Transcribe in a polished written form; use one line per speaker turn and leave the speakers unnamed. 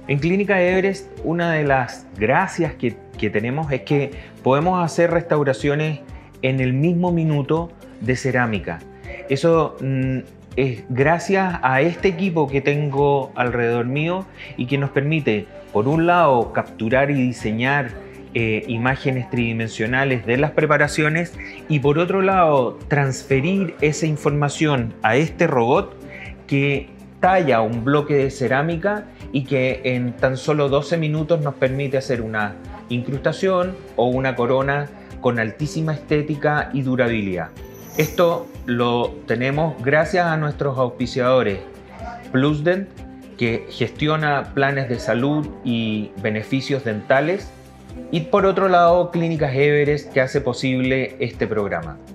En Clínica Everest, una de las gracias que tenemos es que podemos hacer restauraciones en el mismo minuto de cerámica. Eso es gracias a este equipo que tengo alrededor mío y que nos permite, por un lado, capturar y diseñar imágenes tridimensionales de las preparaciones y por otro lado, transferir esa información a este robot que talla un bloque de cerámica y que en tan solo 12 minutos nos permite hacer una incrustación o una corona con altísima estética y durabilidad. Esto lo tenemos gracias a nuestros auspiciadores Plusdent, que gestiona planes de salud y beneficios dentales, y por otro lado Clínicas Everest, que hace posible este programa.